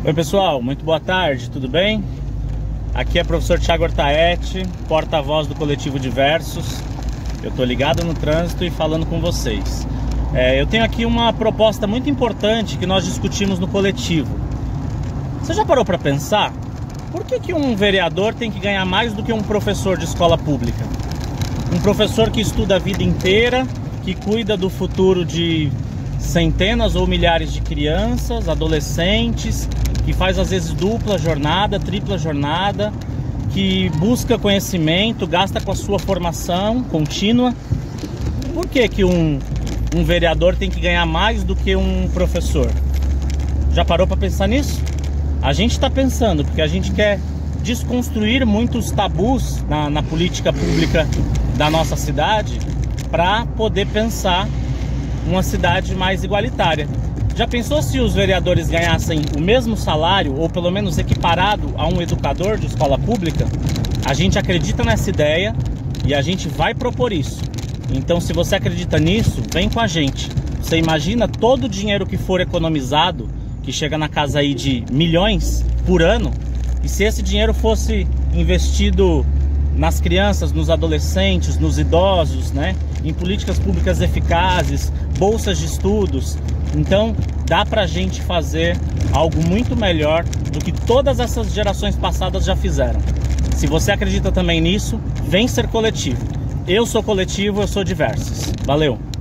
Oi pessoal, muito boa tarde, tudo bem? Aqui é o professor Thiago Ortaetti, porta-voz do Coletivo Diversos. Eu estou ligado no trânsito e falando com vocês. Eu tenho aqui uma proposta muito importante que nós discutimos no coletivo. Você já parou para pensar? Por que um vereador tem que ganhar mais do que um professor de escola pública? Um professor que estuda a vida inteira, que cuida do futuro de centenas ou milhares de crianças, adolescentes, que faz às vezes dupla jornada, tripla jornada, que busca conhecimento, gasta com a sua formação contínua. Por que um vereador tem que ganhar mais do que um professor? Já parou para pensar nisso? A gente está pensando, porque a gente quer desconstruir muitos tabus na política pública da nossa cidade para poder pensar uma cidade mais igualitária. Já pensou se os vereadores ganhassem o mesmo salário, ou pelo menos equiparado a um educador de escola pública? A gente acredita nessa ideia e a gente vai propor isso. Então, se você acredita nisso, vem com a gente. Você imagina todo o dinheiro que for economizado, que chega na casa aí de milhões por ano, e se esse dinheiro fosse investido nas crianças, nos adolescentes, nos idosos, né? Em políticas públicas eficazes, bolsas de estudos. Então dá pra gente fazer algo muito melhor do que todas essas gerações passadas já fizeram. Se você acredita também nisso, vem ser coletivo. Eu sou coletivo, eu sou Diversos. Valeu!